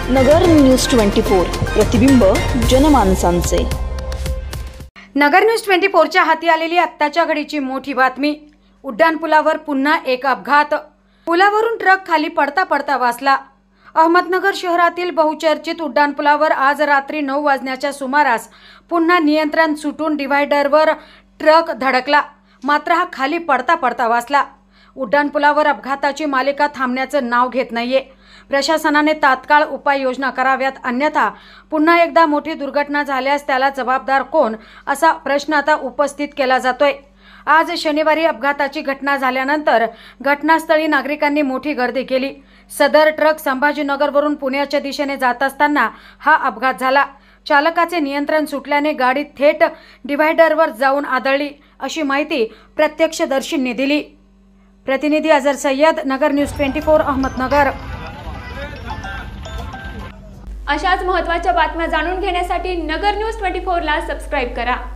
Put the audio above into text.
नगर news 24 प्रतिबिंब जनमानसांचे। नगर news 24च्या हाती आलेली आत्ताच्या घडीची मोठी बातमी। उड्डाणपुलावर पुन्हा एक अपघात। पुलावरून ट्रक खाली पडता पडता वाचला। अहमदनगर शहरातील बहुचर्चित उड्डाणपुलावर आज रात्री 9 वाजण्याच्या सुमारास पुन्हा नियंत्रण सुटून डिव्हायडरवर ट्रक धडकला, मात्र हा खाली पडता पडता वाचला। उड्डाणपुलावर अपघाताची मालिका थांबण्याचं नाव घेत नाहीये। प्रशासनाने तात्काळ उपाययोजना कराव्यात, अन्यथा पुन्हा एकदा मोठी दुर्घटना झाल्यास त्याला जबाबदार कोण असा प्रश्न आता उपस्थित केला जातोय। आज शनिवारी अपघाताची घटना झाल्यानंतर घटनास्थळी नागरिकांनी मोठी गर्दी केली। सदर ट्रक संभाजीनगरवरून पुण्याच्या दिशेने जात असताना हा अपघात झाला। चालकाचे नियंत्रण सुटल्याने गाडी थेट डिव्हायडरवर जाऊन आदळली, अशी माहिती प्रत्यक्षदर्शींनी दिली। प्रतिनिधी अजर सय्यद, नगर न्यूज 24 अहमदनगर। अशाच महत्त्वाच्या बातम्या जाणून घेण्यासाठी नगर न्यूज 24 ला सबस्क्राइब करा।